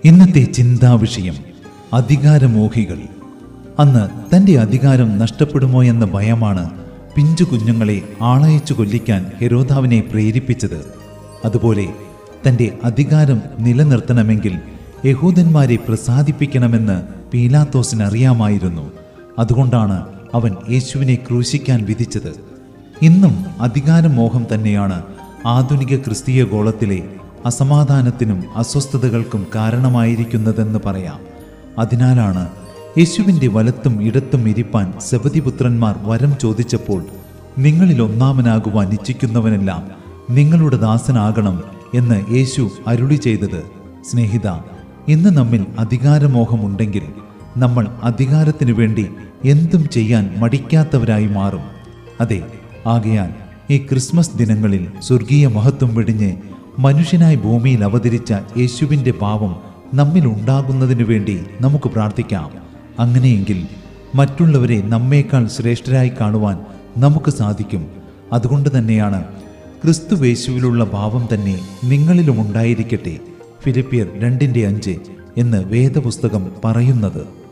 ഇന്നത്തെ ചിന്താവിഷയം അധികാരമോഹികൾ. അന്ന് തൻ്റെ അധികാരം നഷ്ടപ്പെടുമോ എന്ന ഭയമാണ് പിഞ്ചു കുഞ്ഞുങ്ങളെ ആളയച്ചു കൊല്ലിക്കാൻ ഹെരോദാവിനെ പ്രേരിപ്പിച്ചത്. അതുപോലെ തൻ്റെ അധികാരം നിലനിർത്തണമെങ്കിൽ യഹൂദന്മാരെ പ്രസാദിപ്പിക്കണമെന്ന് പീലാത്തോസിന് അറിയാമായിരുന്നു. അതുകൊണ്ടാണ് അവൻ യേശുവിനെ ക്രൂശിക്കാൻ വിധിച്ചത്. ഇന്നും അധികാരമോഹം തന്നെയാണ് ആധുനിക ക്രിസ്തീയ ഗോളത്തിലെ അസമാധാനത്തിനും അസ്വസ്ഥതകൾക്കും കാരണമായിരിക്കുന്നതെന്ന് പറയാം. അതിനാലാണ് യേശുവിൻ്റെ വലത്തും ഇടത്തും ഇരിപ്പാൻ സെബദിപുത്രന്മാർ വരം ചോദിച്ചപ്പോൾ, നിങ്ങളിൽ ഒന്നാമനാകുവാൻ ഇച്ഛിക്കുന്നവനെല്ലാം നിങ്ങളുടെ ദാസനാകണം എന്ന് യേശു അരുളി ചെയ്തത്. സ്നേഹിത, ഇന്ന് നമ്മിൽ അധികാരമോഹമുണ്ടെങ്കിൽ നമ്മൾ അധികാരത്തിനു വേണ്ടി എന്തും ചെയ്യാൻ മടിക്കാത്തവരായി മാറും. അതെ, ആകയാൽ ഈ ക്രിസ്മസ് ദിനങ്ങളിൽ സ്വർഗീയ മഹത്വം വെടിഞ്ഞ് മനുഷ്യനായി ഭൂമിയിൽ അവതരിച്ച യേശുവിൻ്റെ ഭാവം നമ്മിൽ ഉണ്ടാകുന്നതിനു വേണ്ടി നമുക്ക് പ്രാർത്ഥിക്കാം. അങ്ങനെയെങ്കിൽ മറ്റുള്ളവരെ നമ്മേക്കാൾ ശ്രേഷ്ഠരായി കാണുവാൻ നമുക്ക് സാധിക്കും. അതുകൊണ്ട് തന്നെയാണ് ക്രിസ്തുവേശുവിലുള്ള ഭാവം തന്നെ നിങ്ങളിലും ഉണ്ടായിരിക്കട്ടെ, ഫിലിപ്പിയർ 2:5 എന്ന് വേദപുസ്തകം പറയുന്നത്.